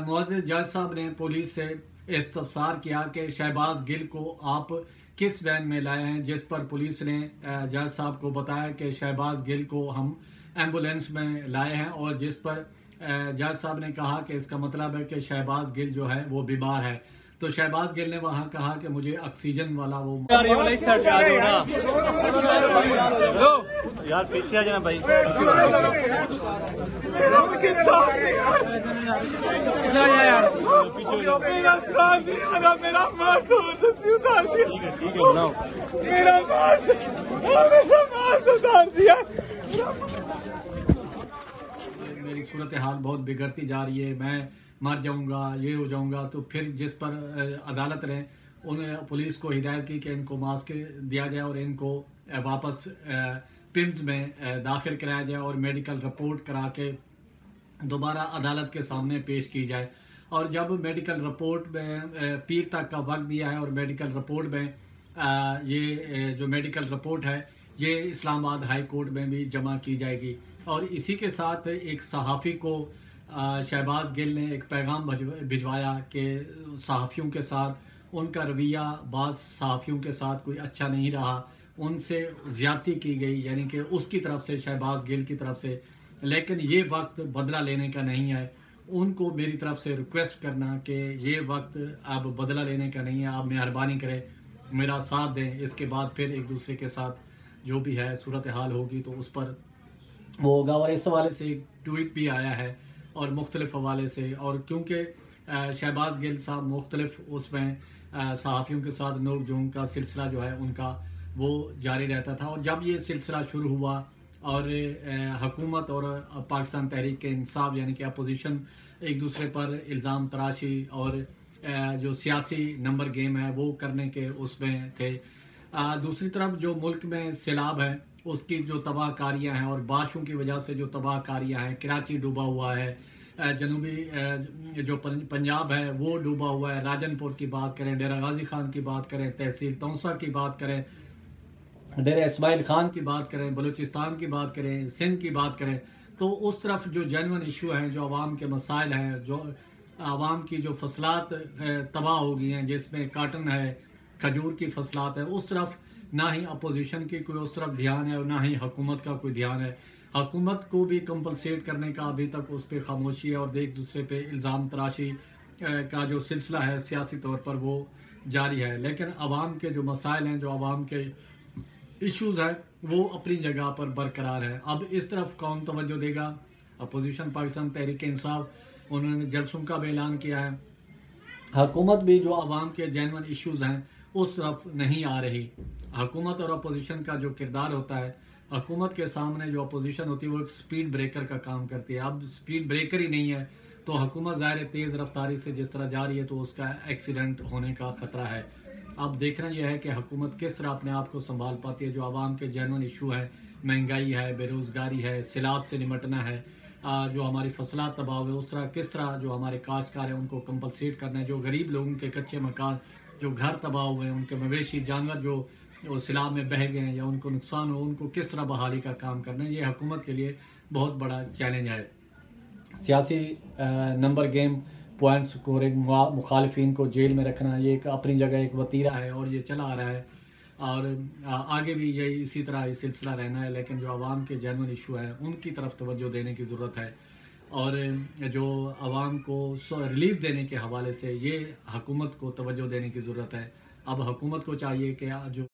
मुअज़्ज़िज़ जज साहब ने पुलिस से इस्तफसार किया कि शहबाज गिल को आप किस वैन में लाए हैं, जिस पर पुलिस ने जज साहब को बताया कि शहबाज गिल को हम एम्बुलेंस में लाए हैं, और जिस पर जज साहब ने कहा कि इसका मतलब है कि शहबाज गिल जो है वो बीमार है। तो शहबाज गिल ने वहाँ कहा कि मुझे ऑक्सीजन वाला वो यार पीछे आ जाना भाई। ठीक है बनाओ। मेरी सूरत हाल बहुत बिगड़ती जा रही है, मैं मर जाऊंगा, ये हो जाऊंगा। तो फिर जिस पर अदालत ने उन्हें पुलिस को हिदायत की कि इनको मास्क दिया जाए और इनको वापस पिम्स में दाखिल कराया जाए और मेडिकल रिपोर्ट करा के दोबारा अदालत के सामने पेश की जाए। और जब मेडिकल रिपोर्ट में पीर तक का वक्त दिया है और मेडिकल रिपोर्ट में ये जो मेडिकल रिपोर्ट है ये इस्लामाबाद हाई कोर्ट में भी जमा की जाएगी। और इसी के साथ एक सहाफ़ी को शहबाज गिल ने एक पैगाम भिजवाया कि सहाफ़ियों के साथ उनका रवैया बाज़ सहाफ़ियों के साथ कोई अच्छा नहीं रहा, उनसे ज़्यादती की गई, यानी कि उसकी तरफ से, शहबाज गिल की तरफ से। लेकिन ये वक्त बदला लेने का नहीं है। उनको मेरी तरफ से रिक्वेस्ट करना कि ये वक्त अब बदला लेने का नहीं है, आप मेहरबानी करें मेरा साथ दें। इसके बाद फिर एक दूसरे के साथ जो भी है सूरत हाल होगी तो उस पर वो होगा। और इस हवाले से एक ट्वीट भी आया है और मुख्तलिफ हवाले से, और क्योंकि शहबाज गिल साहब मुख्तलिफ उसमें सहाफ़ियों के साथ नोक झोंक का सिलसिला जो है उनका वो जारी रहता था। और जब ये सिलसिला शुरू हुआ और हुकूमत और पाकिस्तान तहरीक इंसाफ यानी कि अपोजिशन एक दूसरे पर इल्ज़ाम तराशी और जो सियासी नंबर गेम है वो करने के उसमें थे। दूसरी तरफ जो मुल्क में सैलाब है उसकी जो तबाहकारियाँ हैं और बारिशों की वजह से जो तबाहकारियाँ हैं, कराची डूबा हुआ है, जनूबी जो पंजाब है वो डूबा हुआ है, राजनपुर की बात करें, डेरा गाजी खान की बात करें, तहसील तौसा की बात करें, डेरा इस्माइल खान की बात करें, बलूचिस्तान की बात करें, सिंध की बात करें, तो उस तरफ जो जेन्युइन इशू हैं, जो आवाम के मसाइल हैं, जो आवाम की जो फसलात तबाह हो गई हैं, जिसमें काटन है, खजूर की फसलात है, उस तरफ ना ही अपोजिशन की कोई उस तरफ ध्यान है और ना ही हुकूमत का कोई ध्यान है। हुकूमत को भी कंपलसेट करने का अभी तक उस पर खामोशी है और एक दूसरे पे इल्ज़ाम तराशी का जो सिलसिला है सियासी तौर पर वो जारी है। लेकिन आवाम के जो मसाइल हैं, जो आवाम के इश्यूज़ हैं, वो अपनी जगह पर बरकरार है। अब इस तरफ कौन तवज्जो देगा? अपोजिशन पाकिस्तान तहरीक इंसाफ, उन्होंने जलसों का भी ऐलान किया है। हुकूमत भी जो आवाम के जेन्युइन इश्यूज़ हैं उस तरफ नहीं आ रही। हुकूमत और अपोजिशन का जो किरदार होता है, हुकूमत के सामने जो अपोजिशन होती है वो एक स्पीड ब्रेकर का काम करती है। अब स्पीड ब्रेकर ही नहीं है तो हुकूमत ज़ाहिर तेज़ रफ्तारी से जिस तरह जा रही है तो उसका एक्सीडेंट होने का ख़तरा है। अब देखना यह है कि हुकूमत किस तरह अपने आप को संभाल पाती है। जो आवाम के जेन्युइन इशू है, महंगाई है, बेरोज़गारी है, सैलाब से निमटना है, जो हमारी फसलात तबाह हुए उस तरह किस तरह जो हमारे काश्तकार हैं उनको कंपलसेट करना है, जो गरीब लोगों के कच्चे मकान, जो घर तबाह हुए हैं, उनके मवेशी जानवर जो सैलाब में बह गए हैं या उनको नुकसान हो, उनको किस तरह बहाली का काम करना है, ये हुकूमत के लिए बहुत बड़ा चैलेंज है। सियासी नंबर गेम, पॉइंट स्कोरिंग, मुखालिफिन को जेल में रखना, ये एक अपनी जगह एक वतीरा है और ये चला आ रहा है और आगे भी ये इसी तरह ये सिलसिला रहना है। लेकिन जो आवाम के जेन्युइन इशू हैं उनकी तरफ तवज्जो देने की ज़रूरत है और जो आवाम को रिलीफ देने के हवाले से ये हुकूमत को तवज्जो देने की ज़रूरत है। अब हुकूमत को चाहिए कि जो